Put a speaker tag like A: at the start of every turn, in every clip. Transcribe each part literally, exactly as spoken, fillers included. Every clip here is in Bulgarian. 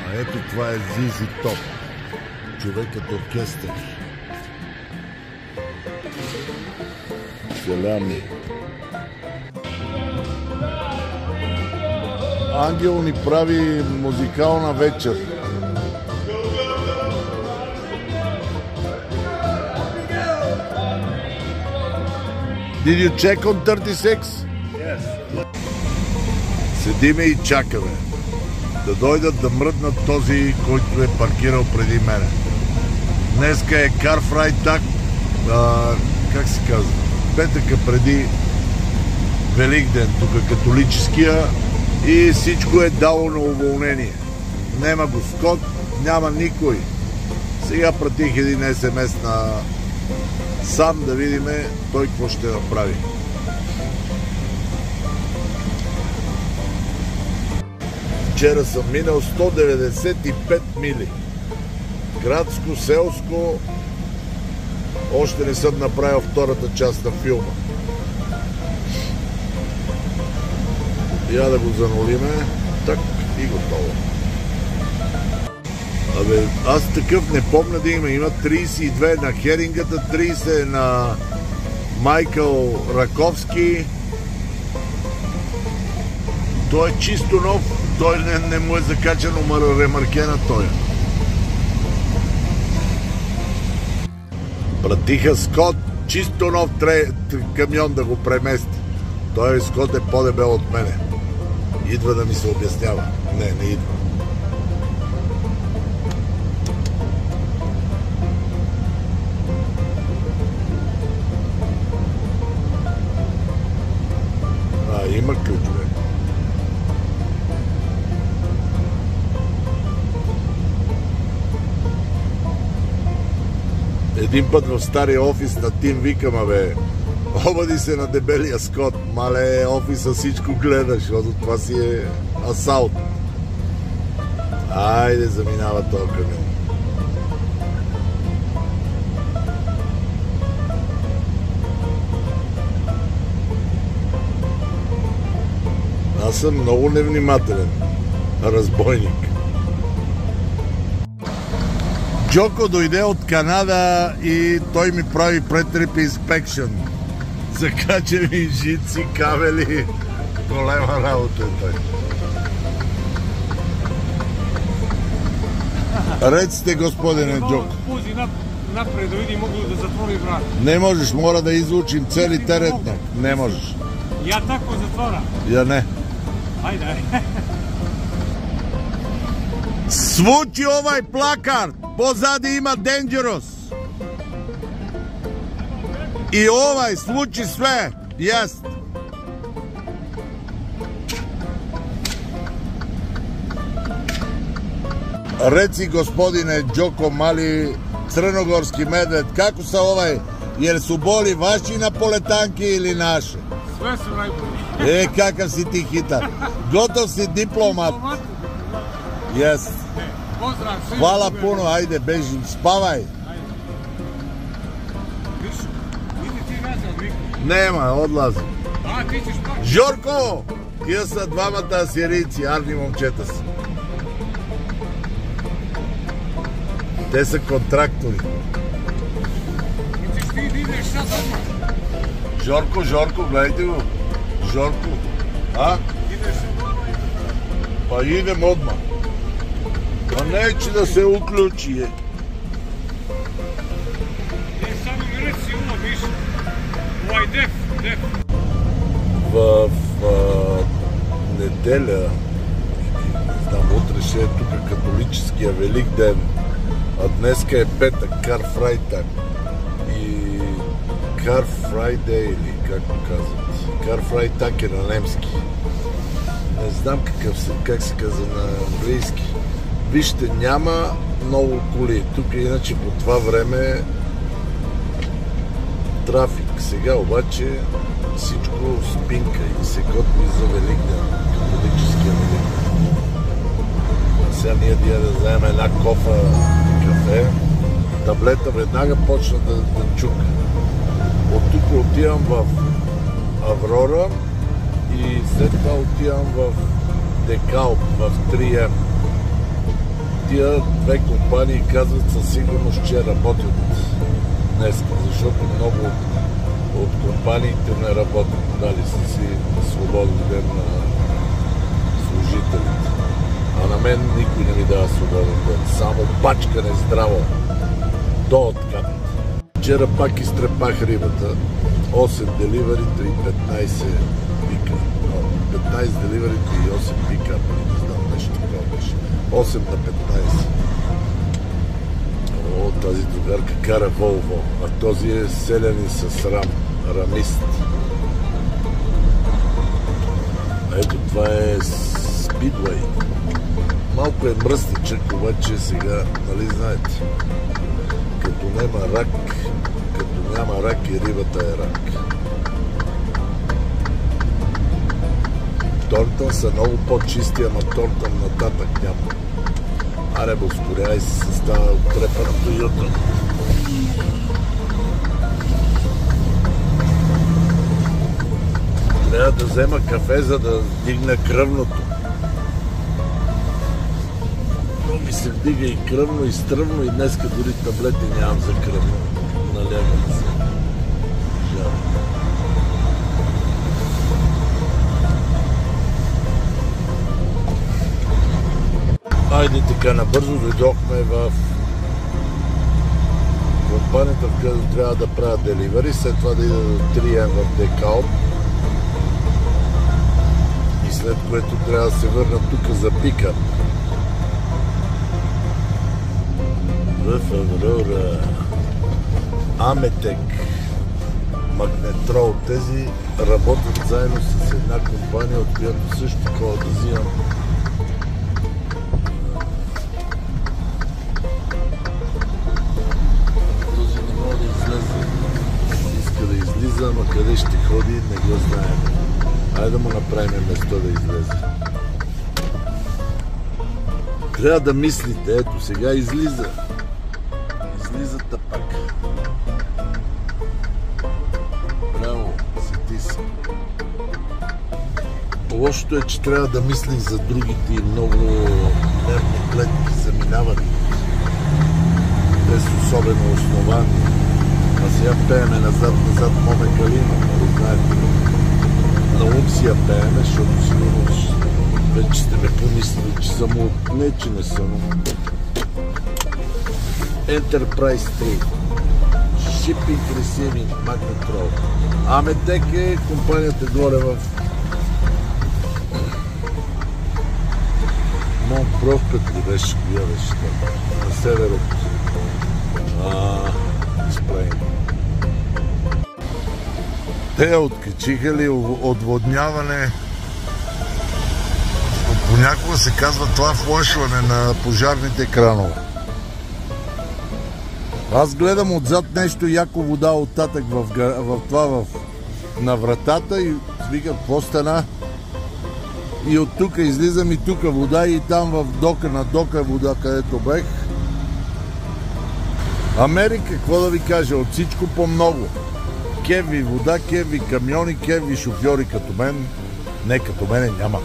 A: А ето това е Зизи Топ, човекът оркестър. Селями. Ангел ни прави музикална вечер. Did you check on thirty-six?
B: Yes.
A: Седиме и чакаме да дойдат да мръднат този, който е паркирал преди мене. Днеска е Car Friday, как се казва, петъка преди Великден, тук католическия, и всичко е дало на уволнение. Нема го Скот, няма никой. Сега пратих един ес ем ес на Сам да видим той какво ще направи. Вчера съм минал сто деветдесет и пет мили. Градско, селско. Още не съм направил втората част на филма. Я да го занулиме. Так и готово. Абе, аз такъв не помня да има. Има трийсет и две на Херингата, трийсет на Майкъл Раковски. Той е чисто нов. Той не, не му е закачано ремарке на той. Пратиха Скот, чисто нов тре, камион да го премести. Той Скот е по-дебел от мене. Идва да ми се обяснява. Не, не идва. А, има ключове. Един път в стария офис на Тим викам, абе, обади се на дебелия Скот, мале, офиса всичко гледаш, защото това си е асаут. Айде, заминава този камион. Аз съм много невнимателен разбойник. Джоко дойде от Канада и той ми прави пред-трип инспекшън. Закача ми жици, кабели. Голема работа е той. Ред сте, господине Джоко.
B: Пузи напред да види, мога да затвори врата.
A: Не можеш, мора да излучим целите редне. Не можеш.
B: Я тако затвора.
A: Я не.
B: Ajde, ajde.
A: Svuči ovaj plakart, pozadi ima Dangerous. I ovaj, svuči sve, jest. Reci, gospodine Đoko Mali, crnogorski medved, kako sa ovaj, jer su boli vaši napoletanki ili naše?
B: Sve su najbolji.
A: E, kakav si ti hitar. Gotov si diplomat. Yes.
B: Pozdrav svima.
A: Hvala puno, ajde, bežim, spavaj.
B: Idi ti nazad, Viko.
A: Nema, odlazim.
B: A, ti ćeš pa.
A: Žorko! Тия са двамата асирийци, арни момчета си. Те са контрактори.
B: Мислиш ти да идеш sad odmah?
A: Жорко, Жорко, гледайте го. Жорко. А?
B: Ideš odmah?
A: Па идем odmah. Pa neće da se uključi je.
B: E, samo mi reci ovo, viš. Ovaj def, def.
A: В а, неделя, не знам, утре ще е тук католическия Великден, а днеска е петък, Car Friday. И Car Friday, или как го казват, Car Friday е на немски. Не знам какъв се, как се казва на английски. Вижте, няма много коли. Тук иначе по това време трафик. Сега обаче всичко спинка и се готви за Великден, католическия Великден. А сега ние дия да вземем една кофа кафе, таблета веднага почна да, да чука. От тук отивам в Аврора и след това отивам в Декалп, в три ем. тия две компании казват със сигурност, че работят днес, защото много от, от компаниите не работят. Дали са си свободен ден на служителите. А на мен никой не ми дава свободен ден. Само бачкане здраво. До откат. Вчера пак изтрепах рибата. осем деливерите и петнайсет пика. петнайсет деливерите и осем пика. Не знам нещо такова беше. осем на петнайсет. О, тази другарка кара Волво. А този е селянин с рам. Рамист. Ето това е Спидвей. Малко е мръсничък, обаче сега, нали знаете, като няма рак, като няма рак и рибата е рак. Торнтън са много по-чисти, ама Торнтън нататък няма. Аре, бе, ускоряй се, се става отрепаното ютро. Трябва да взема кафе, за да дигна кръвното. Но ми се вдига и кръвно, и стръвно, и днеска дори таблети нямам за кръвно. Налягам се. Жал. Айде така набързо дойдохме в компанията, в която трябва да правя деливери, след това да ида до три ем в Декал. И след което трябва да се върна тук за пикап. В Аврора. Аметек. Магнетрол. Тези работят заедно с една компания, от която също такова да взимам. Този не може да излезе. Иска да излиза, ама къде ще ходи, не го знаем. Айде да му направим место да излезе. Трябва да мислите. Ето, сега излиза. Излизата пак. Браво, сети се. Лошото е, че трябва да мислим за другите и много нервни клетки заминават. Без особено основание. А сега пееме назад-назад Моме Калина. Знаете, на ум си я пееме, защото сигурно вече сте ме помислили, че съм от... Не, че не съм. Enterprise три. Shipping Receiving Magnetrol. Аметек е компанията горе в Мон Проспект ли беше, коя беше там? На север от Сплейн. Те откачиха ли отводняване? Понякога се казва това флъшване на пожарните кранове. Аз гледам отзад нещо яко вода оттатък в, в това в, на вратата и викам, какво стана? И от тук излизам и тук вода и там в дока, на дока вода, където бех. Америка, какво да ви кажа, от всичко по-много. Кеви вода, кеви камиони, кеви шофьори като мен. Не, като мене няма.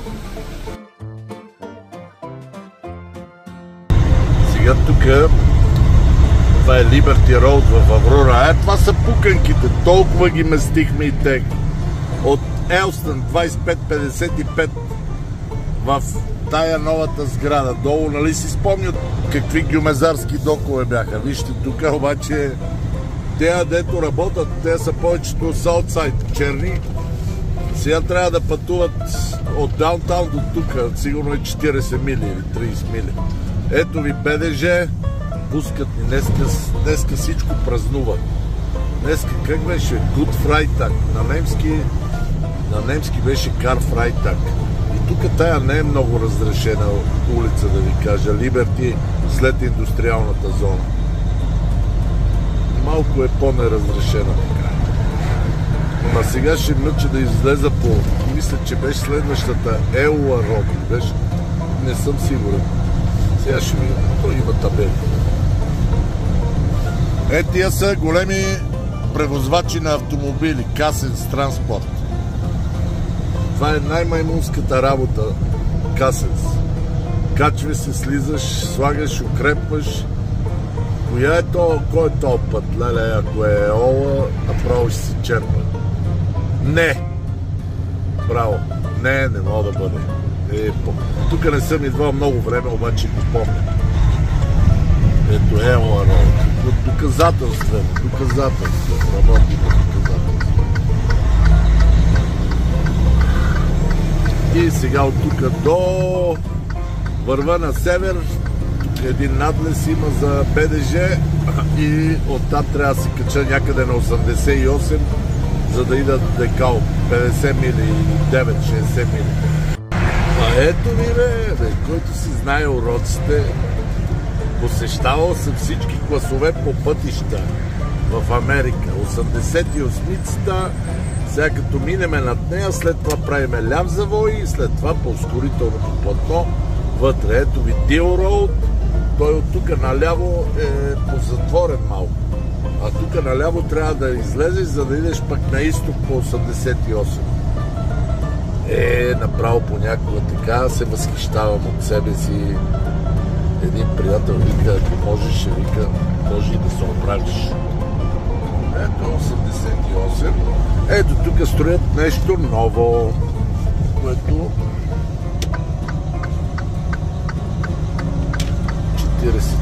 A: Сега тук това е Liberty Road в Аврора. Е, това са пуканките. Толкова ги местихме и тех. От Елстън двайсет и пет петдесет и пет в тая новата сграда. Долу, нали си спомнят какви гюмезарски докове бяха. Вижте, тук обаче те, дето работят, те са повечето Саутсайд, черни. Сега трябва да пътуват от даунтаун до тук. Сигурно е четирийсет мили или трийсет мили. Ето ви БДЖ. Пускат ни. Днеска, днеска всичко празнува. Днеска как беше? Good Freitag. На немски, на немски беше Car Freitag. И тук тая не е много разрешена улица, да ви кажа. Liberty след индустриалната зона. Малко е по-неразрешена така. Ама сега ще мъча да излеза по... Мисля, че беше следващата Елла Род. Беше... Не съм сигурен. Сега ще видим. Той има табели. Е, тия са големи превозвачи на автомобили. Касенс транспорт. Това е най-маймунската работа. Касенс. Качваш се, слизаш, слагаш, укрепваш. Коя е то, кой е то път? Леле, ако е ола, направо ще се черпа. Не! Браво! Не, не мога да бъде. Е, тук не съм идвал много време, обаче го помня. Ето е ола рола. Доказателствено, доказателствено. Работи на доказателствено. И сега от тук до върва на север. Един надлез има за БДЖ и оттам трябва да се кача някъде на осемдесет и осем, за да ида Декал петдесет мили или девет шейсет мили. А ето ви бе, бе, който си знае уроците, посещавал съм всички класове по пътища в Америка. осемдесет и осмицата, сега като минеме над нея, след това правиме ляв завой и след това по ускорителното платно вътре. Ето ви Дил Роуд. Той от тук наляво е позатворен малко. А тук наляво трябва да излезеш, за да идеш пък на изток по осемдесет и осем. Е, направо понякога така се възхищавам от себе си. Един приятел вика, ако можеш, ще вика, може и да се оправиш. Ето осемдесет и осем. Ето тук строят нещо ново, което четиридесет.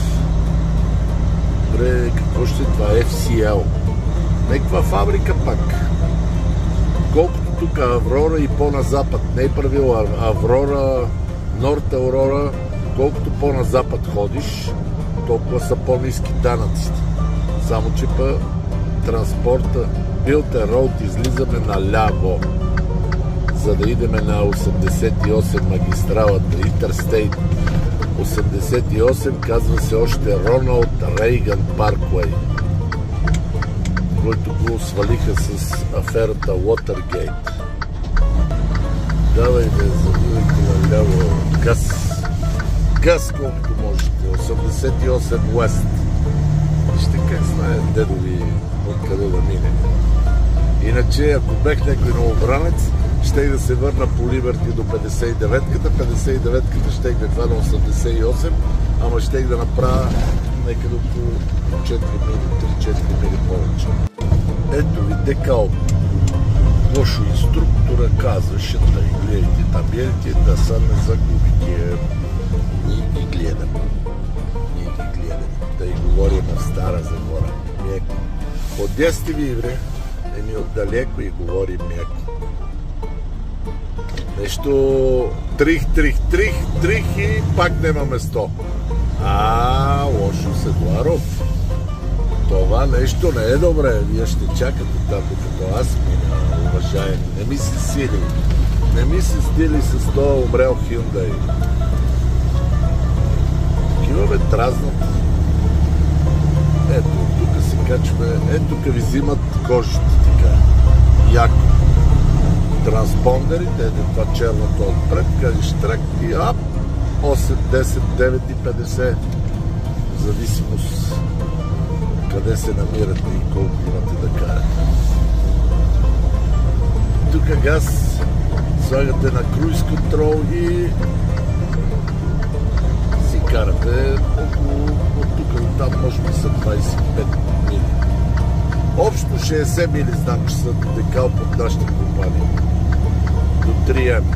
A: Добре, какво ще е това? Еф Си Ел. Неква фабрика пак. Колкото тук Аврора и по-на запад. Не е правил Аврора, Норт Аурора. Колкото по-на запад ходиш, толкова са по-ниски данъците. Само че па транспорта, Билтер Роуд, излизаме наляво, за да идеме на осемдесет и осем магистралата, Интерстейт. осемдесет и осем казва се още Роналд Рейган Парквей, който го свалиха с аферата Уотергейт. Давай бе, завивайте наляво. Газ. Газ колкото можете. осемдесет и осем Уест. Вижте как знае дедо ви откъде да мине. Иначе, ако бех някой новобранец, ще и да се върна по Либерти до петдесет и деветката. петдесет и деветката ще и да хвана осемдесет и осем, ама ще и да направя некъде около четири мили, три-четири мили повече. Ето ви Декал. Лошо инструктора казваше, да и гледайте табелите, да са не загубите. Ние ги гледаме. Ние ги гледаме. Да и говорим в Стара Загора. Меко. Подесте ви, бре, еми отдалеко и говорим меко. Нещо трих, трих, трих, трих и пак нема место. А, лошо Седларов. Това нещо не е добре. Вие ще чакате там, докато аз мина, уважаеми. Не ми се сили. Не ми се стили с това умрел Хюндай. Такива бе тразнат. Ето, тук се качва. Ето, тук ви взимат кожите така. Яко. Транспондерите, ето това черното отпред, кажеш трак и ап, осем, десет, девет и петдесет. В зависимост къде се намирате и колко имате да карате. Тук газ слагате на круиз контрол и си карате около от тук до там, може би са двайсет и пет мили. Общо шейсет мили знам, че са Декал под нашата компания. До три ем.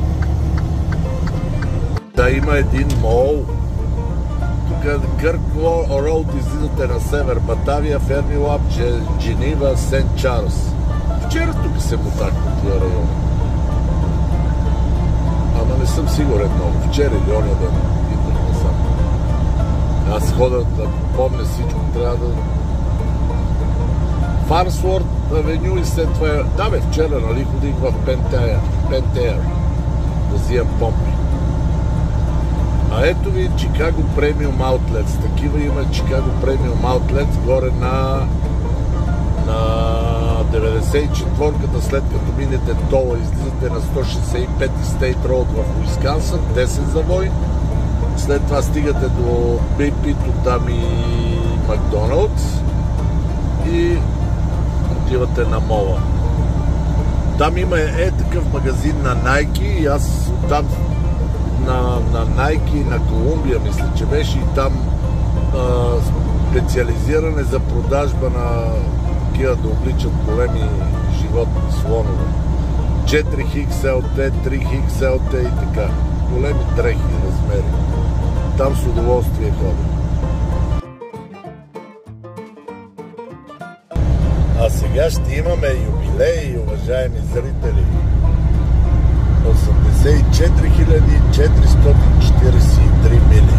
A: Да, има един мол. Тук Кърк Роуд излизате на север, Батавия, Фермилап, Дженива, Сент Чарлз. Вчера тук се мотах по тия район. Ама не съм сигурен много. Вчера или оня ден идвах насам. Аз хода да помня всичко, трябва да... Фарсворд Авеню и след това... Да бе, вчера, нали, ходих в Пентеер, Пентеер да взимам помпи. А ето ви Чикаго Премиум Аутлетс. Такива има Чикаго Премиум Аутлетс горе на... на деветдесет и четвърката, след като минете тола, излизате на сто шейсет и пети Стейт Роуд в Уисконсин, десет завой. След това стигате до Би Пи-то, там и Макдоналдс и отивате на мола. Там има е такъв магазин на Nike и аз там на, на Nike и на Колумбия, мисля, че беше и там а, специализиране за продажба на такива да обличат големи животни, слонове. четири икс ел те, три икс ел те и така. Големи дрехи размери. Там с удоволствие ходим. А сега ще имаме юбилей, уважаеми зрители. осемдесет и четири хиляди четиристотин четиридесет и три мили.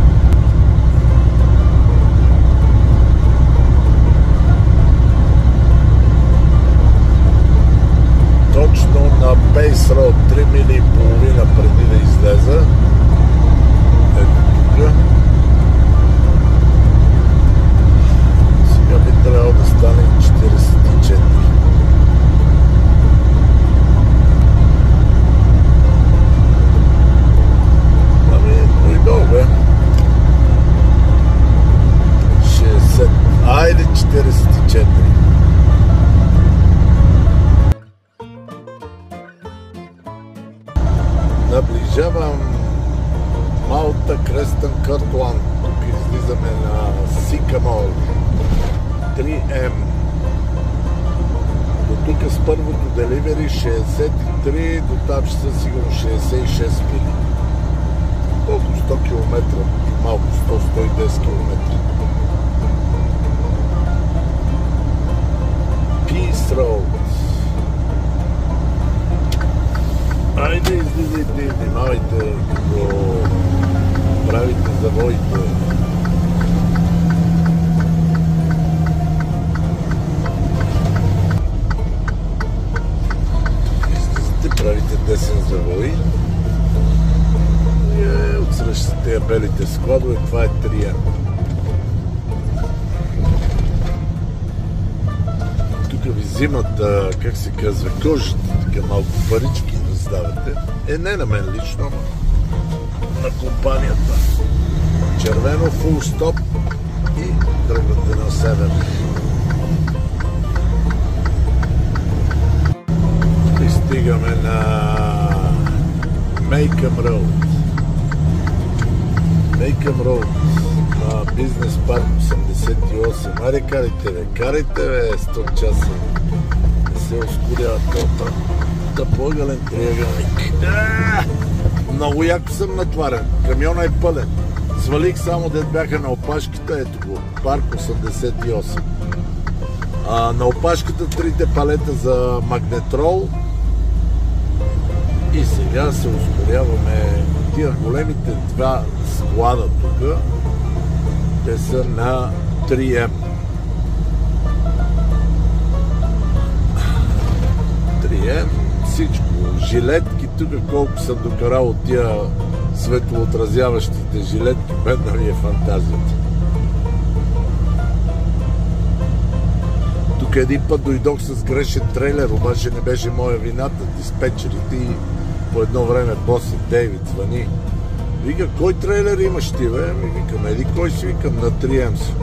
A: Точно на Pace Road, три мили и половина преди да излеза. Ето тук. Сега би трябвало да стане четиридесет и четири. шестдесет. Айде четиридесет и четири. Наближавам Малта Крестън Къртланд. Тук излизаме на Сикамор. три ем. До тук с първото деливери шейсет и три, до там ще са сигурно шейсет и шест мили. Около сто километра, малко сто до сто и десет километра. Peace Road. Айде, излизайте и внимавайте, като правите завоите. Излизате, правите десен завой. И отсрещате тези белите складове, това е три ем. Тук ви взимат, как се казва, кожите, така малко парички раздавате. Е, не на мен лично, на компанията. Червено, фул стоп и тръгвате на север. И стигаме на Мейкъм Роуд. Мейкъм Роуд на Бизнес парк осемдесет и осем. Аре, карайте, бе, карайте, бе, сто часа. Не се ускорява тота. Тъпоъгълен триъгълник. Много яко съм натварен. Камиона е пълен. Свалих само дет бяха на опашката. Ето го. Парк осемдесет и осем. А, на опашката трите палета за магнетрол. И сега се ускоряваме. Тия големите два склада тук. Те са на три ем. три ем. Всичко. Жилетки, тук колко съм докарал от тия светлоотразяващите жилетки, бедна ми е фантазията. Тук един път дойдох с грешен трейлер, обаче не беше моя вината, диспетчерите, и по едно време босът Дейвид звъни. Вика, кой трейлер имаш ти, бе? Ми викам, еди кой си, викам, на три ем си.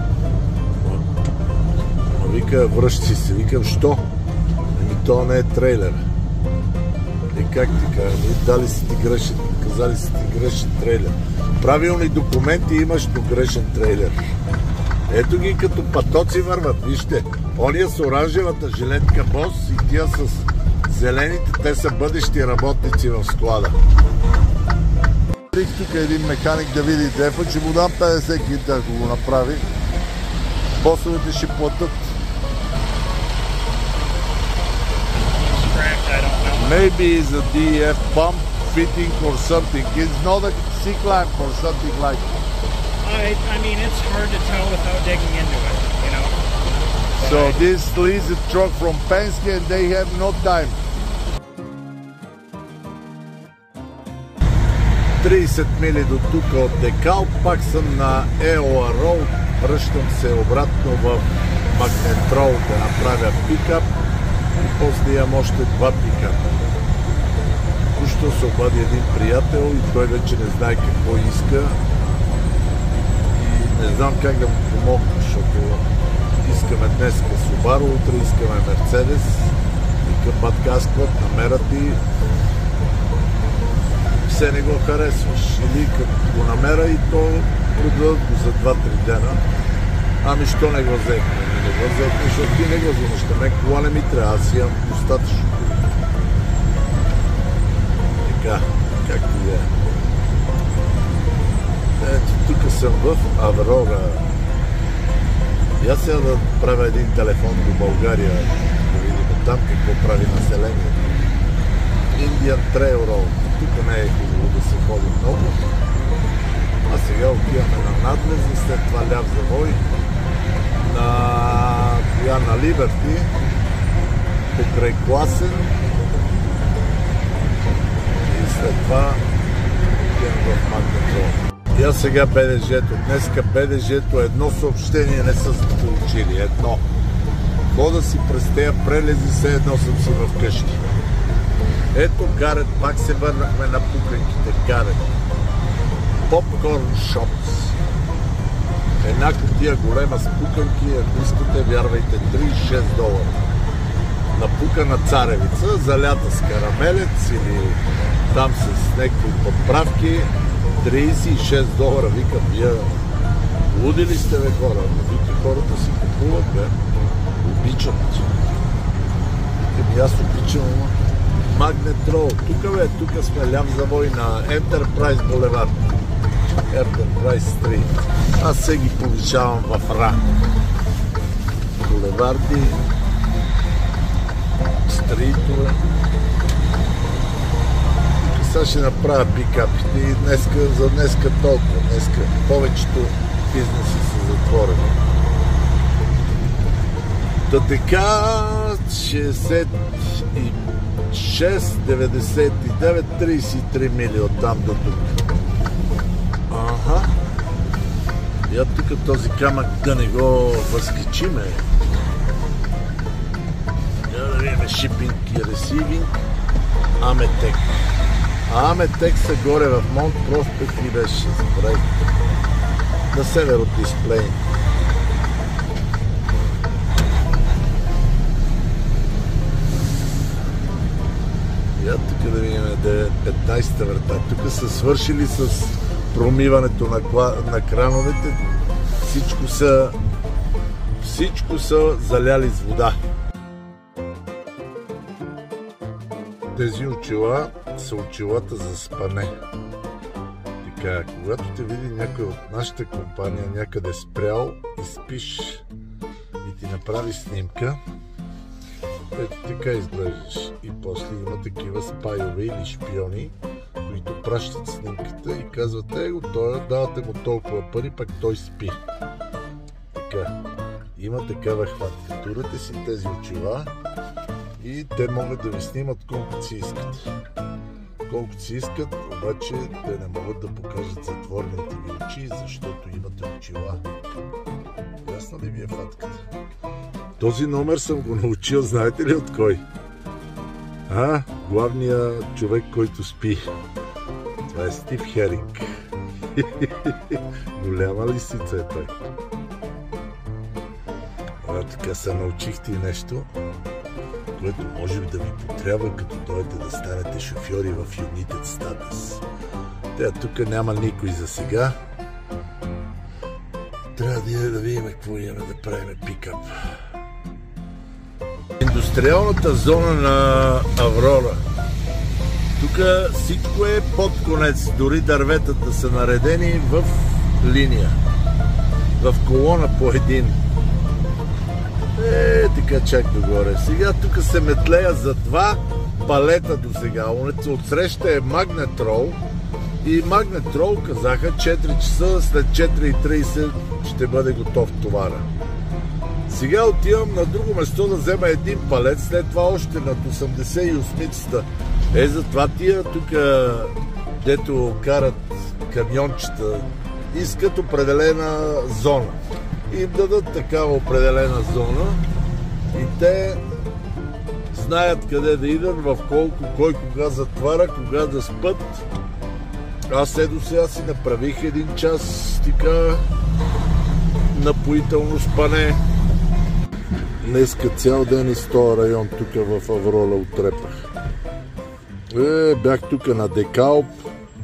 A: Ма вика, връщи се, викам, що? Еми, то не е трейлер. И как ти кажа, дали си ти грешен, казали си ти грешен трейлер. Правилни документи имаш, до грешен трейлер. Ето ги като патоци върват, вижте. Ония с оранжевата жилетка бос и тия с зелените, те са бъдещи работници в склада. Тук един механик да види дефа, че му дам петдесет кита, ако го направи. Босовете ще платят. Maybe it's a ди и еф pump fitting or something. It's not a C-clamp or something like that.
B: I, I mean, it's hard to tell without digging into it, you know. But
A: so
B: I,
A: this leads a truck from Penske and they have no time. тридесет мили до тук от Декал, пак съм на Еола Роуд. Връщам се обратно в Магнетрол да направя пикап и после имам още два пикапа. Току-що се обади един приятел и той вече не знае какво иска и не знам как да му помогна, защото искаме днес Subaru, утре искаме Мерцедес. Вика, батка, аз каквото намерят и все не го харесваш. Или като го намеря и то продадат го за два-три дена. Ами що не го взехме? Не го взехме, защото ти не го вземаш. Мен кола не ми трябва, аз имам достатъчно. Така, както и е. Ето, тук съм в Аврора. И аз сега да правя един телефон до България, да видим там какво прави населението. Indian Trail Road. Тук не е хубаво да се ходи много. А сега отиваме на надлези, след това ляв завой на коя на Либерти, покрай Класен и след това отиваме в Магнетрол. И аз сега БДЖ-то. Днеска БДЖ-то едно съобщение не са получили. Едно. Хода си през тези прелези, все едно съм си в къщи. Ето Гарет, пак се върнахме на пуканките. Гарет. Popcorn Shops. Една кутия голема с пуканки, ако искате, вярвайте, тридесет и шест долара. Напукана царевица, залята с карамелец или там с някакви подправки. тридесет и шест долара, викам, вие луди ли сте, бе, хора? Вика, хората си купуват, бе. Обичат. Викам, аз обичам, Магнетрол. Тук, бе, тук сме ляв завой на Enterprise Boulevard. Enterprise Street. Аз се ги повишавам в ранг. Булеварди, стритове. Сега ще направя пикапите и днеска, за днеска толкова. Днеска повечето бизнеси са затворени. Та така, шейсет и шест, деветдесет и девет, тридесет и три мили оттам до тук. Ага. Я тук този камък да не го възкачиме. Я да видим шипинг и ресивинг. Аметек. А Аметек са горе в Монт Проспект и беше, забравих. На север от Дисплей. Я тук да видим петнайсета врата. Тук са свършили с промиването на, кла... на крановете. Всичко са всичко са заляли с вода. Тези очила са очилата за спане. Така, когато те види някой от нашата компания някъде спрял и спиш и ти направи снимка, ето така изглеждаш. И после има такива спайове или шпиони, които пращат снимката и казват, его, той, давате му толкова пари, пък той спи. Така, има такава хватка. Турате си тези очила и те могат да ви снимат колкото си искат. Колкото си искат, обаче те не могат да покажат затворените ви очи, защото имате очила. Ясна ли ви е фатката? Този номер съм го научил, знаете ли от кой? А, главният човек, който спи. Това е Стив Херинг. Голяма лисица е той. А, така се научихте и нещо, което може да ви потрябва, като дойдете да станете шофьори в United Status. Те, тук няма никой за сега. Трябва да, да видим какво имаме да правим пикап. Индустриалната зона на Аврора. Тук всичко е под конец. Дори дърветата са наредени в линия. В колона по един. Е, така чак догоре. Сега тук се метлея за два палета до сега. Отсреща е Магнетрол. И Магнетрол казаха четири часа, след четири и трийсет ще бъде готов товара. Сега отивам на друго место да взема един палет, след това още над осемдесет и осмицата. Е, затова тия тук, дето карат камиончета, искат определена зона. И им дадат такава определена зона и те знаят къде да идат, в колко, кой кога затваря, кога да спът. Аз ето сега си направих един час така напоително спане. Днеска цял ден из този район тук в Аврора отрепах. Е, бях тук на Декалп,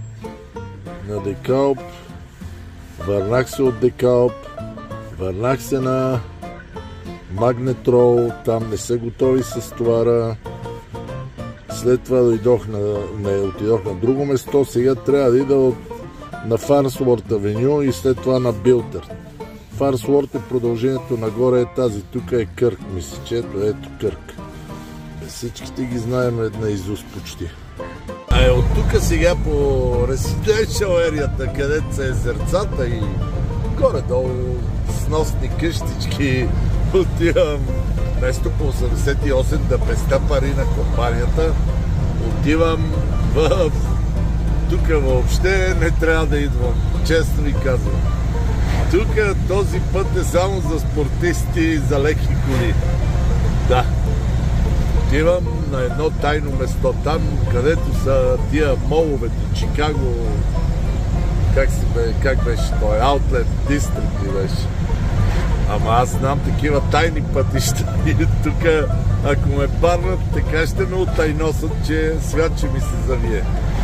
A: на Декалп, върнах се от Декалп, върнах се на Магнетрол, там не са готови с товара. След това дойдох на, не, отидох на друго место, сега трябва да ида от, на Фарнсуорт Авеню и след това на Билтър. Фарнсуорт е продължението, нагоре е тази, тук е Кърк, мисля, че ето, ето Кърк. Всичките ги знаем наизуст почти. А е от тук сега по Residential ерията, където са езерцата и горе-долу сносни къщички, отивам вместо по осемдесет и осем да песта пари на компанията, отивам в... Тук въобще не трябва да идвам, честно ви казвам. Тук този път е само за спортисти и за леки коли. Да. Отивам на едно тайно место, там където са тия моловете, Чикаго, как, си бе, как беше той, Outlet District ли беше. Ама аз знам такива тайни пътища и тук, ако ме парнат, така ще ме оттайносат, че свят ще ми се завие.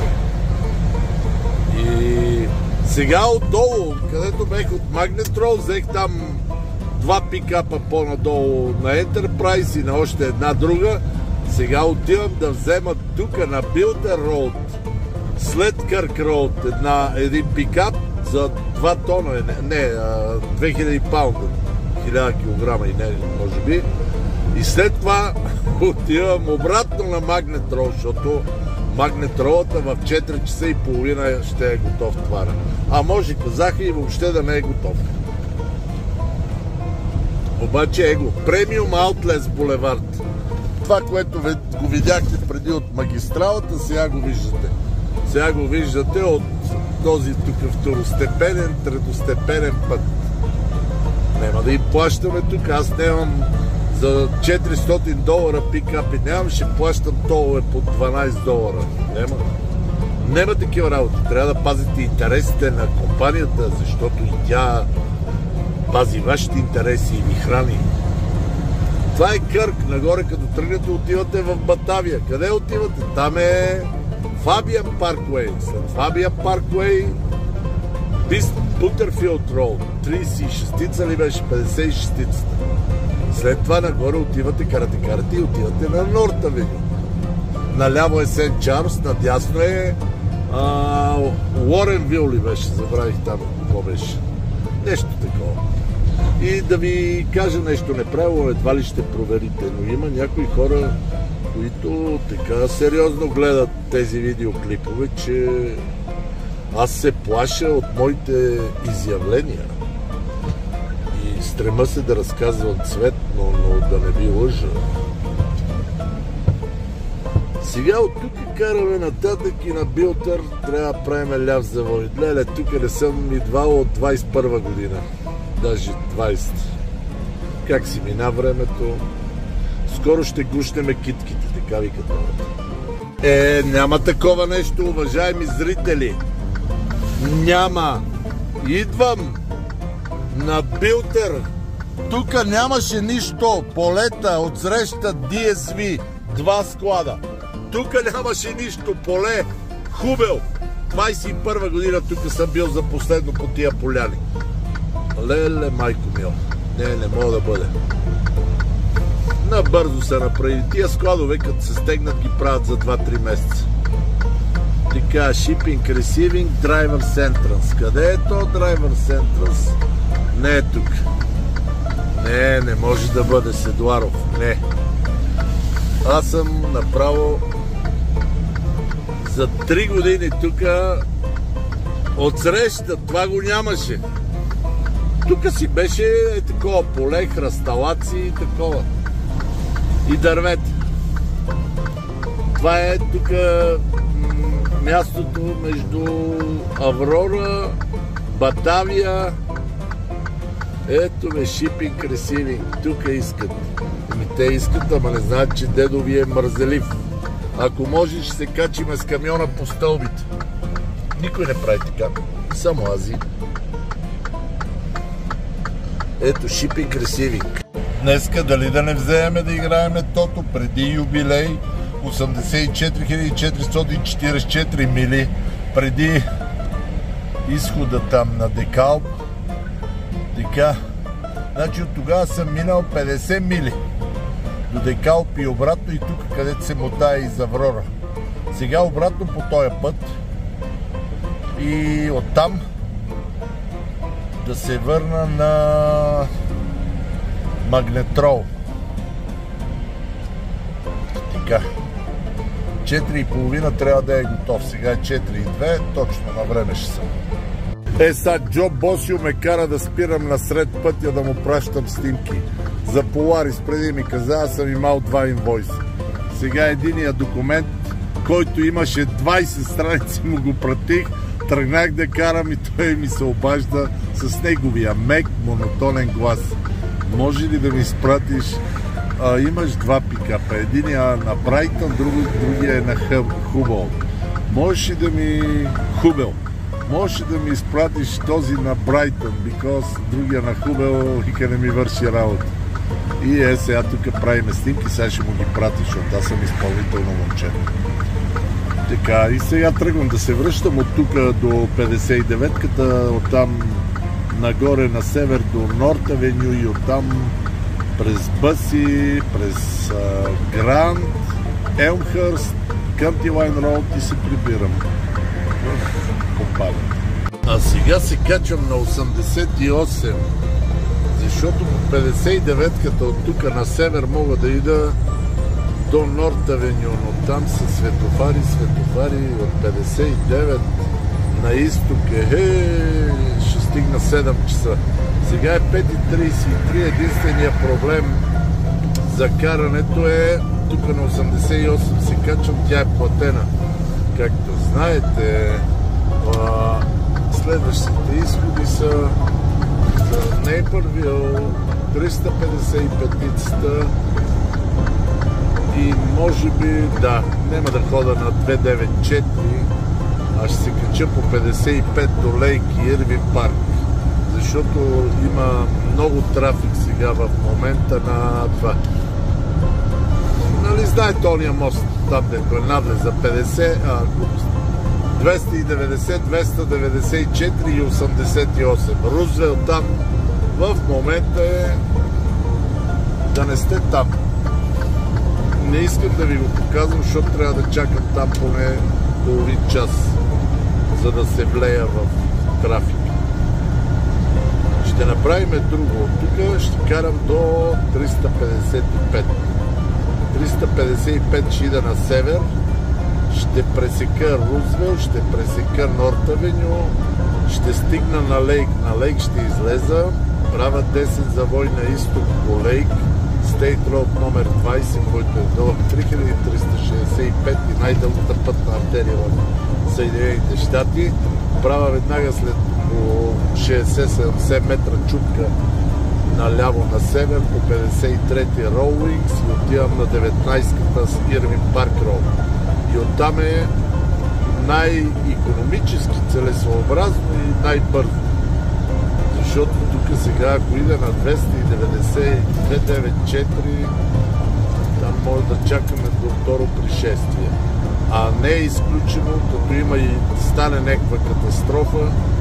A: И сега отдолу, където бех от Магнетрол, взех там два пикапа по-надолу на Enterprise и на още една друга. Сега отивам да взема тук на Билтър Роуд, след Кърк Роуд, една, един пикап за два тона, не, не две хиляди паунда, хиляда килограма и не, може би. И след това отивам обратно на Магнетрол, защото Магнетролата в четири часа и половина ще е готов товара. А може казаха и въобще да не е готов. Обаче е го. Премиум Outlets булевард. Това, което го видяхте преди от магистралата, сега го виждате. Сега го виждате от този тук второстепенен, третостепенен път. Нема да и плащаме тук. Аз нямам за четиристотин долара пикапи. Нямам, ще плащам толове по дванайсет долара. Нема. Нема такива работи. Трябва да пазите интересите на компанията, защото и тя пази вашите интереси и ви храни. Това е Кърк. Нагоре, като тръгнете, отивате в Батавия. Къде отивате? Там е Фабиан Парквей. След Фабиан Парквей Бутърфилд Роуд. трийсет и шеста ли беше? петдесет и шеста. След това нагоре отивате, карате, карате и отивате на Норт Авеню. Наляво е Сент Чарлз, надясно е Уоренвил ли беше? Забравих там какво беше. Нещо такова. И да ви кажа нещо неправилно, едва ли ще проверите, но има някои хора, които така сериозно гледат тези видеоклипове, че аз се плаша от моите изявления и стрема се да разказвам цветно, но да не ви лъжа. Сега от тук караме нататък и на Билтър трябва да правим ляв завой. Леле, тук не съм идвал от двайсет и първа година. Даже двайсет. Как си мина времето? Скоро ще гушнеме китките, така ви като. Е, няма такова нещо, уважаеми зрители. Няма. Идвам на Билтър. Тук нямаше нищо. Полета, отсреща Ди Ес Ви. Два склада. Тук нямаше нищо. Поле. Хубел. двайсет и първа година тук съм бил за последно по тия поляни. Леле, майко мил. Не, не мога да бъде. Набързо се направи. Тия складове, като се стегнат, ги правят за два-три месеца. Така, Shipping, Receiving, Driver's Entrance. Къде е то Driver's Entrance? Не е тук. Не, не може да бъде Седларов. Не. Аз съм направо за три години тук отсреща. Това го нямаше. Тук си беше е, такова поле, хръсталаци и такова. И дървета. Това е тук мястото между Аврора, Батавия. Ето ме, Shipping, Receiving. Тук искат. Ами те искат, ама не знаят, че дедо ви е мързелив. Ако може, ще се качиме с камиона по стълбите. Никой не прави така. Само ази. Ето, Shipping, Receiving. Днеска дали да не вземем да играеме тото преди юбилей осемдесет и четири хиляди четиристотин четирийсет и четири мили, преди изхода там на Декалп. Така, значи от тогава съм минал петдесет мили до Декалп и обратно, и тук, където се мотая из Аврора. Сега обратно по този път и оттам да се върна на Магнетрол. Така. четири и половина трябва да е готов. Сега е четири и две, точно на време ще съм. Е, сега Джо Босио ме кара да спирам насред пътя да му пращам снимки. За Polaris преди ми каза, аз съм имал два инвойса. Сега единия документ, който имаше двайсет страници, му го пратих, тръгнах да карам и той ми се обажда с неговия мек, монотонен глас. Може ли да ми изпратиш? А, имаш два пикапа. Единия на Брайтън, другия е на Хубъл. Можеш ли да ми... Хубъл. Можеш ли да ми изпратиш този на Брайтън, because другия на Хубъл вика не ми върши работа. И е, сега тук правиме снимки, сега ще му ги пратиш, защото аз съм изпълнително момче. Така, и сега тръгвам да се връщам от тук до петдесет и деветката, оттам нагоре на север до Норт Авеню и оттам през Бъси, през Гранд, Елмхърст, Кънти Лайн Роуд и се прибирам в компанията. А сега се качвам на осемдесет и осем, защото по петдесет и деветката от тук на север мога да ида до Норт Авеню, но там са светофари, светофари от петдесет и девет на изток е, ще стигна седем часа. Сега е пет и трийсет и три, единственият проблем за карането е тук на осемдесет и осем се качвам, тя е платена. Както знаете, следващите изходи са за Нейпървил, триста петдесет и пет и може би, да, няма да хода на двеста деветдесет и четири, а ще се кача по петдесет и пет до Лейк и Ирвин парк, защото има много трафик сега в момента на това. Нали знаете ония мост, там дето е надлеза петдесет, а, двеста и деветдесет, двеста деветдесет и четири и осемдесет и осем. Рузвелт там в момента е да не сте там. Не искам да ви го показвам, защото трябва да чакам там поне половин час, за да се влея в трафик. Ще направим друго. Тук ще карам до триста петдесет и пет. триста петдесет и пет ще ида на север, ще пресека Рузвелт, ще пресека Норт Авеню, ще стигна на Лейк. На Лейк ще излеза, правя десет завой на изток по Лейк, Стейт Роуд номер двайсет, който е дълъг три хиляди триста шейсет и пет и най-дългата пътна артерия в Съединените щати. Правя веднага след шейсет седемдесет метра чупка наляво на север по петдесет и трети Роуингс и отивам на деветнайсетката с Ирвин парк Роуд. И оттам е най-икономически целесообразно и най-бързо. Защото тук сега, ако иде на двеста и деветдесет и двеста деветдесет и четири, там може да чакаме до второ пришествие. А не е изключено, като има и стане някаква катастрофа,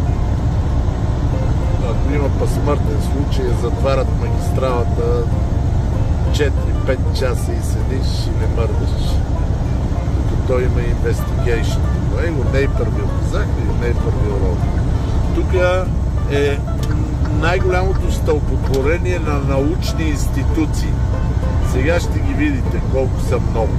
A: ако има па смъртен случай, затварят магистралата четири-пет часа и седиш и не мърдаш. Докато има инвестигейшн. Его Нейпървил, казах ли Нейпървил Роуд? Тук е най-голямото стълпотворение на научни институции. Сега ще ги видите колко са много.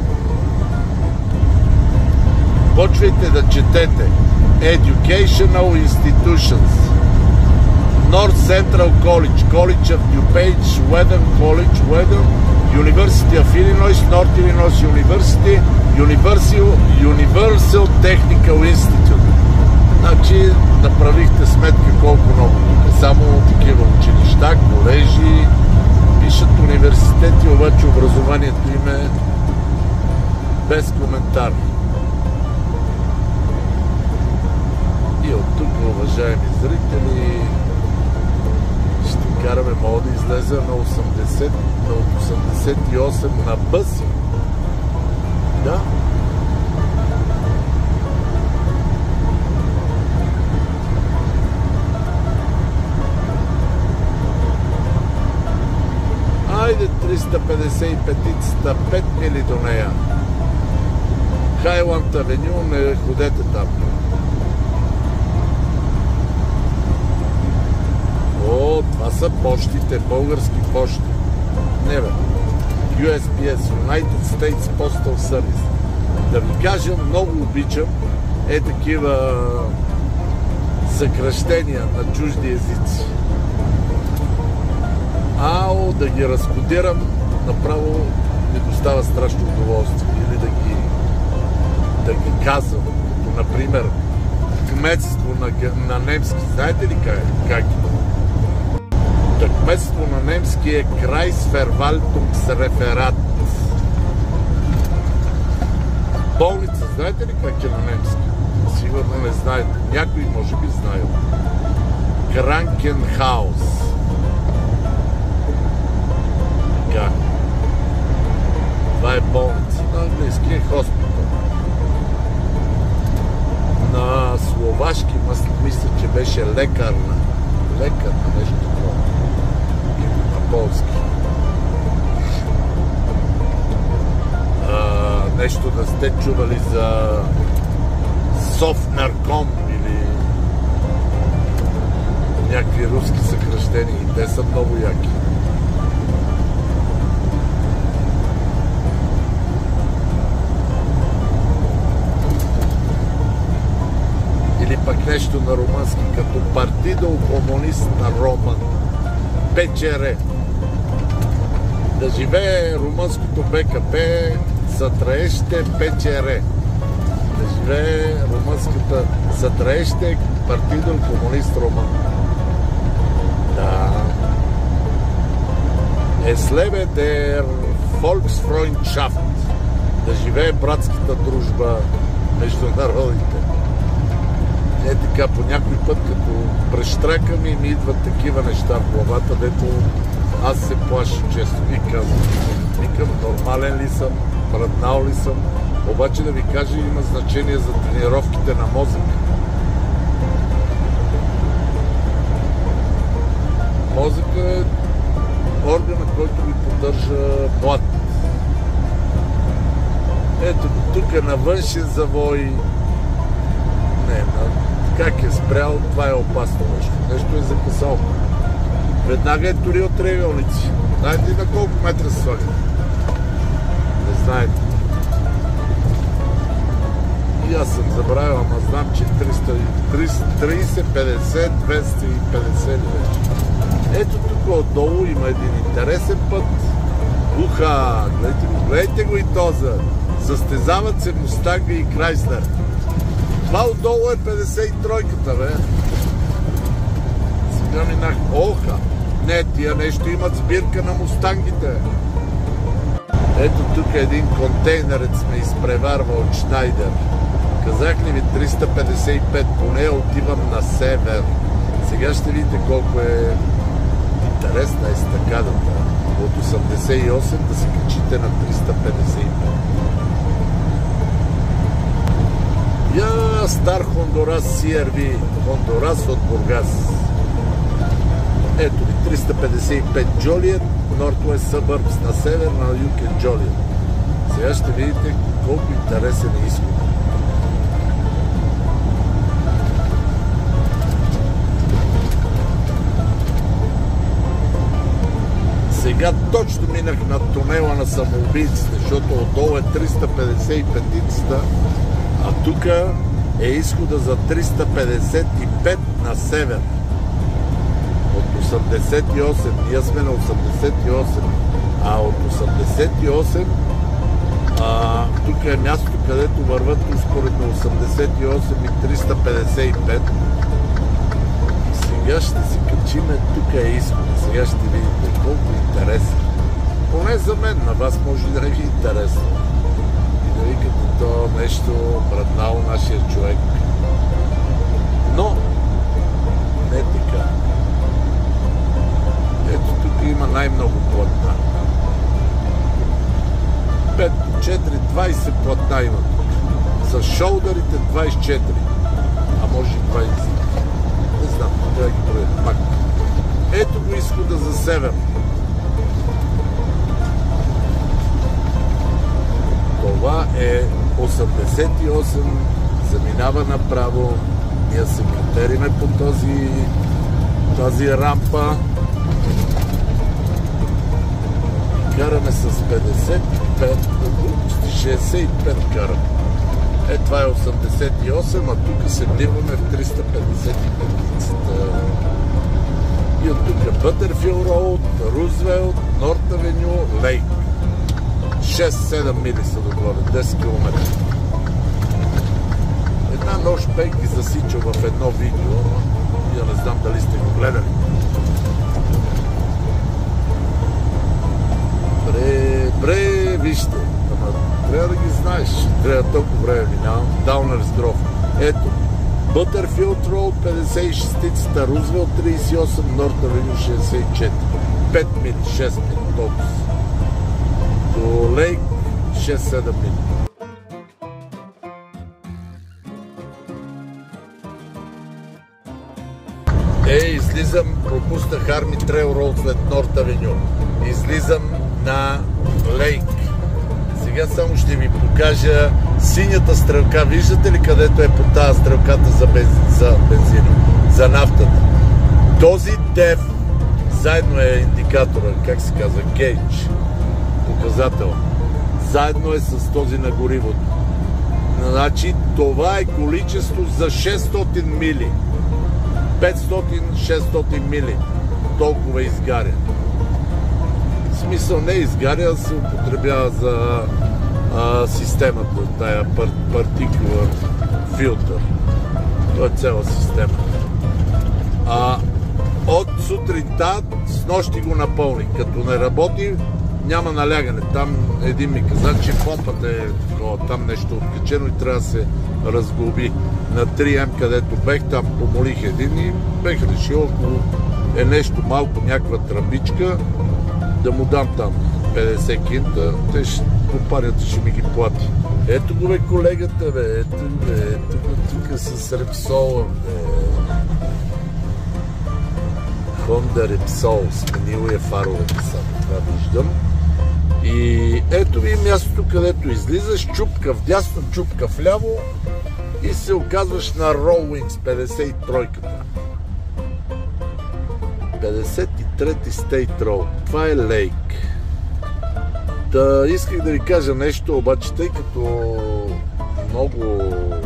A: Почвайте да четете. Educational Institutions. North Central College, College of DuPage, Wheaton College, Wheaton, University of Illinois, North Illinois University, Universal, Universal Technical Institute. Значи, направихте сметка колко много тук. Само такива училища, колежи, пишат университети, обаче образованието им е без коментар. И от тук, уважаеми зрители, ще караме, мога да излезе на осемдесет, на осемдесет и осем на Бъси. Да. триста петдесет и пет, пет мили до нея. Хайланд Авеню, не ходете там. О, това са почтите, български почти. Не бе. Ю Ес Пи Ес, United States Postal Service. Да ви кажа, много обичам е такива съкръщения на чужди езици. Ао, да ги разкодирам, направо ми достава страшно удоволствие. Или да ги, да ги казвам. Като, например, кметство на, на немски. Знаете ли как, как е? Кметство на немски е Kreisverwaltungsreferat. Болница, знаете ли как е на немски? Сигурно не знаете. Някой може би знаел. Krankenhaus. Така. Това е болница. На английски е хоспитал. На словашки мисля, че беше лекарна. Лекарна, нещо такова. На полски. А, нещо да сте чували за Совнарком или някакви руски съкръщения. И те са много яки. Или пък нещо на румънски, като Партидо Комунист на Роман. Пе Че Ре. Да живее румънското Бе Ка Пе, сътраеще Пе Че Ре. Да живее румънската сътраеще Партидо Комунист Роман. Да. Es lebe der Volksfreundschaft. Да живее братската дружба между народите. Е така, по някой път, като прещракам и ми идват такива неща в главата, дето аз се плаша често. Викам, викам, нормален ли съм, мръднал ли съм, обаче да ви кажа, има значение за тренировките на мозък. Мозъка е органът, който ви поддържа млад. Ето, тук е на външен завой. Не, на... как е спрял, това е опасно нещо. Нещо е закъсал. Веднага е тури от триъгълници. Знаете ли на колко метра се слага? Не знаете. И аз съм забравил, ама знам, че триста, трийсет, петдесет, двеста и петдесет вече. Ето тук отдолу има един интересен път. Уха! Гледайте го, гледайте го и този. Състезават се Мустанга и Крайслер. Това отдолу е петдесет и тройката, бе. Сега минах. Оха! Не, тия нещо имат сбирка на мустангите. Ето тук един контейнерец ме изпреварва от Шнайдер. Казах ли ви триста петдесет и пет, поне отивам на север. Сега ще видите колко е интересна естакадата. От осемдесет и осем да се качите на триста петдесет и пет. Я, стар Хондурас Си Ар Ви, Хондурас от Бургас. Ето ви триста петдесет и пет Джолиет, Northwest Suburbs на север, на юг е Джолиет. Сега ще видите колко интересен е изход. Сега точно минах на тунела на самоубийците, защото отдолу е триста петдесет и пет-цата, а тук е изхода за триста петдесет и пет на север. От осемдесет и осем, ние сме на осемдесет и осем, а от осемдесет и осем а, тук е място, където върват успоредно осемдесет и осем и триста петдесет и пет. Сега ще се качиме, тук е изхода. Сега ще видите колко е интересно. Поне за мен, на вас може да не ви е интересно. И да викате то нещо братнало нашия човек. Но не така. Ето тук има най-много платна. пет по четири, двайсет платна има тук. С шолдърите двайсет и четири. А може и двайсет. Не знам, да ги проверя пак. Ето го изхода за север. Това е осемдесет и осем, заминава направо, ние се катериме по този, тази рампа. Караме с петдесет и пет, шейсет и пет караме. Е, това е осемдесет и осем, а тук се вливаме в триста петдесет и пет. И от тук Бътерфилд Роуд, Рузвелт, Норт Авеню, Лейк. шест-седем мили са догоре, десет километра. Една нощ бех ги засичал в едно видео, я не знам дали сте го гледали. Бре, бре, вижте, ама трябва да ги знаеш, трябва толкова време минавам. Даунерс Гров. Ето, Бътерфилд Роуд петдесет и шест, Рузвелт трийсет и осем, Норт Авеню шейсет и четири. пет мили, шест мили, толкова. До Лейк шест-седем мили. Е, излизам, пропуснах Арми Трейл Роуд след Норт Авеню. Излизам на Лейк. Сега само ще ви покажа синята стрелка. Виждате ли където е по тази стрелката за, бенз... за бензина, за нафтата? Този дев, заедно е индикатора, как се казва, гейдж, показател. Заедно е с този на горивото. Значи това е количество за шестстотин мили. петстотин-шестстотин мили. Толкова изгаря. В смисъл не изгаря, се употребява за а, системата, тая пар, партикула филтър. Това е цяла система. А, от сутринта с нощи го напълни. Като не работи, няма налягане. Там един ми каза, че помпата е о, там нещо откачено и трябва да се разглоби. На три ем, където бех, там помолих един и бех решил, ако е нещо малко, някаква тръбичка, да му дам там петдесет кинта, те ще, компанията ще ми ги плати. Ето го бе колегата, бе, ето бе, ето го тук с Репсола, бе. Honda Repsol, сменил е фаровете само, това виждам. И ето ви мястото, където излизаш, чупка вдясно, чупка вляво и се оказваш на Rollwings петдесет и тройката. петдесет и трети State Road. Това е Лейк. Та исках да ви кажа нещо, обаче тъй като много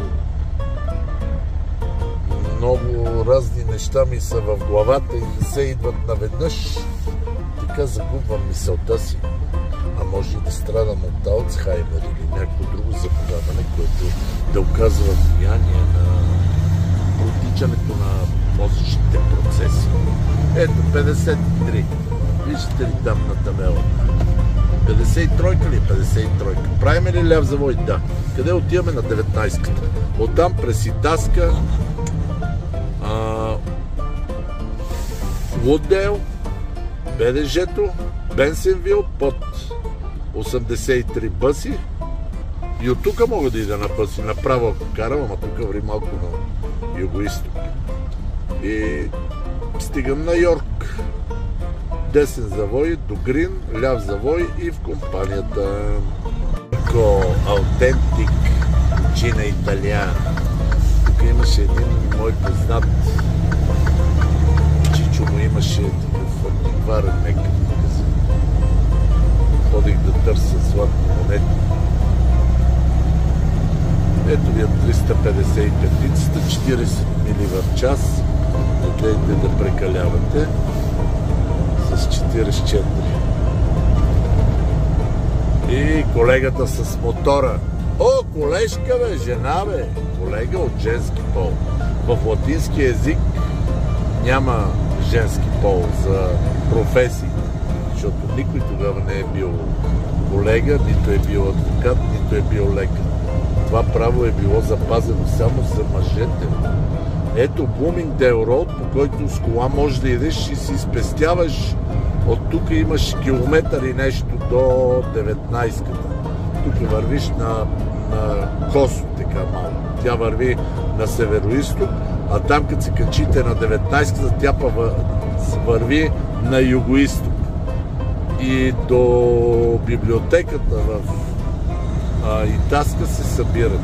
A: много разни неща ми са в главата и не се идват наведнъж, така загубвам мисълта си. А може и да страдам от Алцхаймер или някакво друго заболяване, което да оказва влияние на протичането на мозъчните процеси. Ето, петдесет и три. Виждате ли там на табелата? петдесет и тройка ли? петдесет и тройка. Правиме ли ляв завой? Да. Къде отиваме? На деветнайсетката. Оттам през Итаска, Луддейл, БДЖ-то, Бенсенвил под осемдесет и три бъси. И от тук мога да ида на бъси. Направо ако карам, ама тук ври малко на юго-исток. И стигам на Йорк. Десен завой до Грин, ляв завой и в компанията. Тако аутентик Джина Италиана. Тук имаше един мой познат. Чичо му имаше такъв антикварен некъв магазин. Ходих да търся златни монети. Ето ви триста петдесет и пет, четирийсет мили в час. Не дейте да прекалявате. С четирийсет и четири. И колегата с мотора. О, колежка бе, жена бе. Колега от женски пол. В латински език няма женски пол за професии, защото никой тогава не е бил колега, нито е бил адвокат, нито е бил лекар. Това право е било запазено само за мъжете. Ето Bloomingdale Road, по който с кола можеш да идеш и си спестяваш. От тук имаш километър и нещо до деветнайсетката. Тук вървиш на, на косо, така малко. Тя върви на северо-исток, а там като се качите на деветнайсетката, тя върви на юго-исток. И до библиотеката в а, и Таска се събират.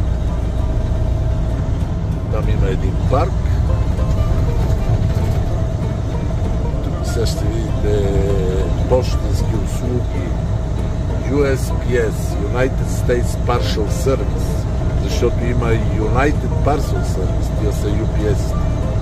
A: Там има един парк. Тук сега ще видите пощенски услуги. Ю Ес Пи Ес, United States Parcel Service, защото има United Parcel Service, тия са Ю Пи Ес.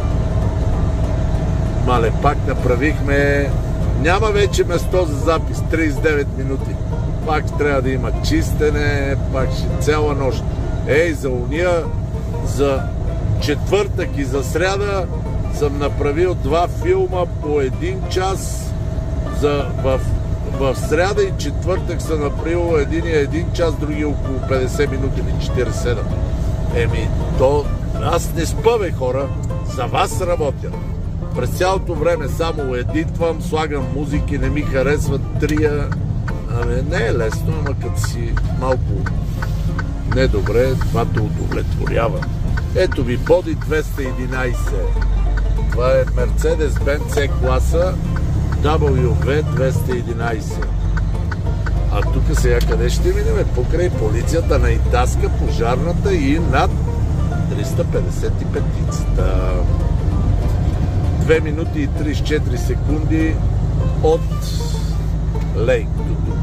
A: Мале, пак направихме... Няма вече место за запис, тридесет и девет минути. Пак трябва да има чистене, пак ще цяла нощ. Ей, за уния, за четвъртък и за сряда съм направил два филма по един час. За, в, в сряда и четвъртък съм направил един и един час, други около петдесет минути или четиридесет и седем. Еми, то аз не спа, бе, хора. За вас работя. През цялото време само едитвам, слагам музики, не ми харесват трия. Ами, не е лесно, ама като си малко недобре, това те удовлетворява. Ето ви Боди двеста и единайсет. Това е Mercedes-Benz C-класа Дабъл Ю Ви двеста и единайсет. А тук сега къде ще минем? Покрай полицията на Итаска, пожарната и над триста петдесет и пет-ицата. две минути и тридесет и четири секунди от Лейк до тук.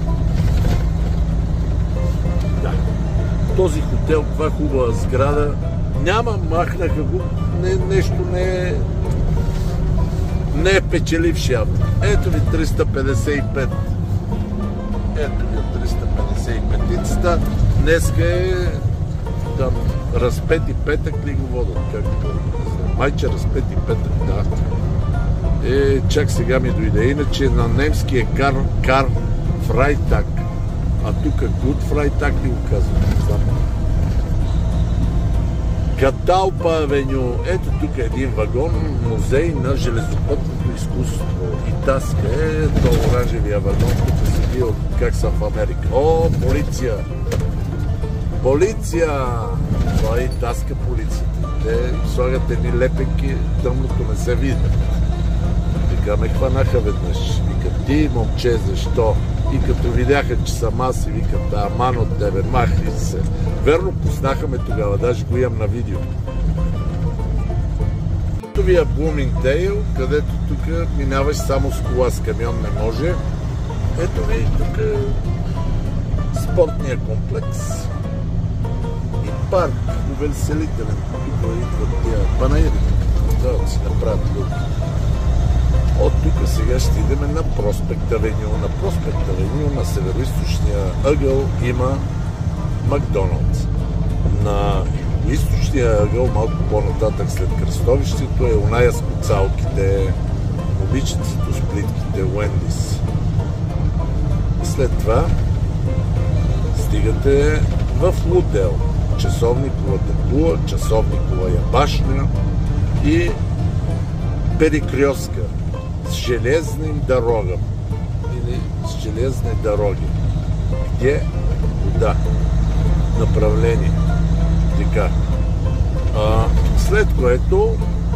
A: Да. Този хотел, това хубава сграда, няма, махнаха го, не, нещо не е, не е печеливш явно. Ето ви триста петдесет и пет. Ето ви триста петдесет и пет-ицата. Днеска е там разпети петък ли го водят, както майче разпети петък, да. Е, чак сега ми дойде. Иначе на немски е кар, кар Фрайтаг, а тук Гуд Фрайтаг ли го казвам, не знам. Каталпа Авеню. Ето тук е един вагон, музей на железопътното изкуство. Итаска е то оранжевия вагон, тук се бил как са в Америка. О, полиция! Полиция! Това е Итаска полицията. Те слагат едни лепенки, тъмното не се вижда. Вика, ме хванаха веднъж. Вика, ти, момче, защо? И като видяха, че съм аз, и викат, аман от тебе, махни се. Верно, познаха ме тогава, даже го имам на видео. Ето ви е Блумингдейл, където тук минаваш само с кола, с камион не може. Ето ви тук е спортния комплекс. И парк, увеселителен. Тук идват тия панаири. Да си направят лук. От тук сега ще идем на Проспект Авеню. На Проспект Авеню, на североизточния ъгъл има Макдоналдс. На източния ъгъл, малко по-нататък след кръстовището, е оная с коцалките, момичетството с плитките, Уендис. След това стигате в Лудел, Часовниковата кула, Часовникова башня и Перекрестка с железни дорога или с железни дороги. Где? Куда? Направление. Така. А, след което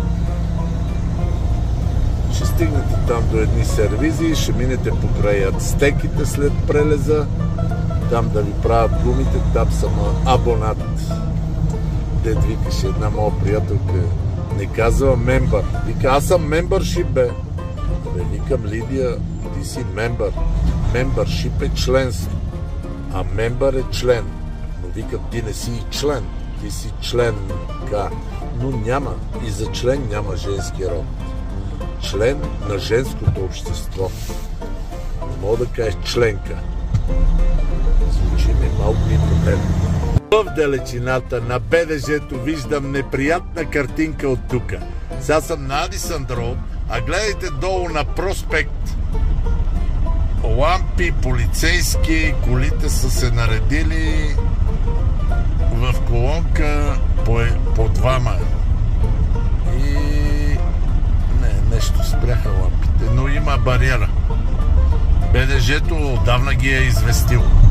A: ще стигнете там до едни сервизи, ще минете покрай ацтеките след прелеза, там да ви правят гумите, там съм абонат. Дед викаше една моя приятелка, не казва мембър. Вика, аз съм мембършип, бе. Бе, викам, Лидия, ти си мембър. Мембършип е членство, а мембър е член. Но викам, ти не си и член, ти си членка. Но няма, и за член няма женски род. Член на женското общество. Не мога да кажеш членка. Звучи ми малко импотентно. В далечината на БДЖ-то виждам неприятна картинка от тук. Сега съм на Адисън Роуд, а гледайте долу на Проспект. Лампи, полицейски, колите са се наредили в колонка по, по двама. И не, нещо спряха лампите, но има бариера. БДЖ-то отдавна ги е известило.